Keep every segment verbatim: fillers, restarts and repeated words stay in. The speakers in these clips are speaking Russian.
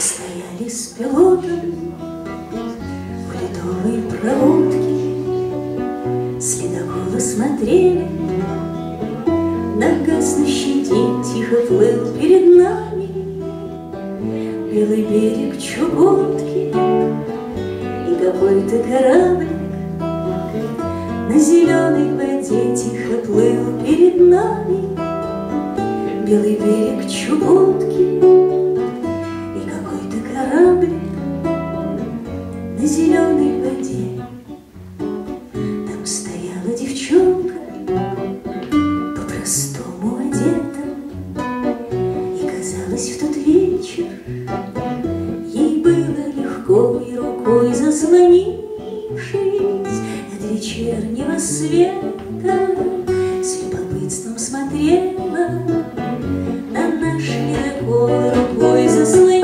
стояли с пилотом в ледовой проводке, с ледокола смотрели, на гаснущий день тихо плыл перед нами белый берег Чукотки, и какой-то кораблик на зеленой воде тихо плыл перед нами белый берег Чукотки, и какой-то кораблик на зеленой воде. Там стояла девчонка, по-простому одета, и казалось, в тот вечер ей было легко, и рукой заслонившись от вечернего света, с любопытством смотрела на наш ледокол, рукой заслонившись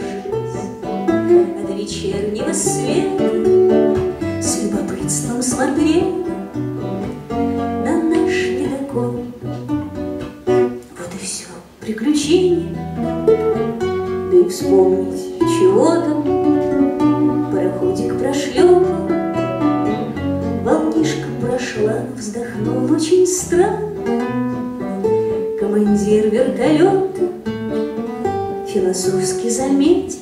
от вечернего света, с любопытством смотрела на наш ледокол. Вот и все приключение, да и вспомнить чего там. Пароходик прошлепал, волнишка прошла, вздохнул очень странно командир вертолета, философски заметил: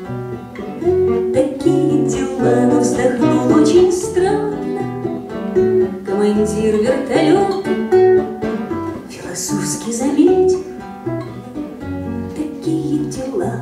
такие дела. Но вздохнул очень странно командир вертолета, философски заметил: такие дела.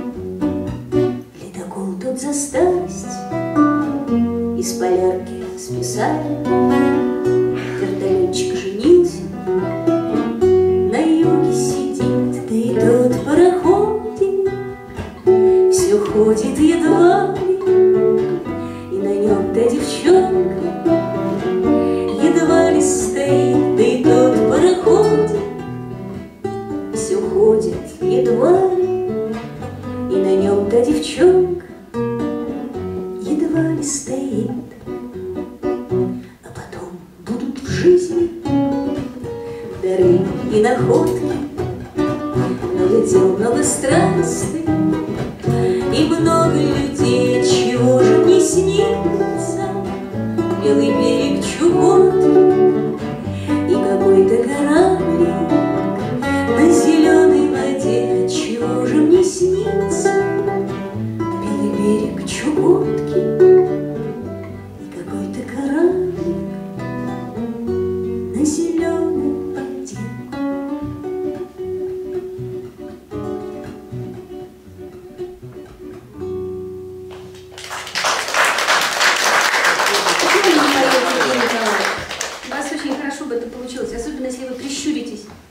Ледокол тот за старость из полярки списали, вертолетчик женился, на юге сидит, да и тот пароходик все ходит едва ли, и на нем та девчонка едва ли стоит, да и тот пароходик все ходит едва ли, и на нем та девчонка едва ли стоит. А потом будут в жизни дары и находки, много дел, много странностей и много людей, чего же не снится. Белый берег Чукотки и какой-то кораблик на зеленой воде, чего же мне снится. Белый берег Чукотки и какой-то кораблик на зеленой воде. У вас очень хорошо бы это получилось, особенно если вы прищуритесь.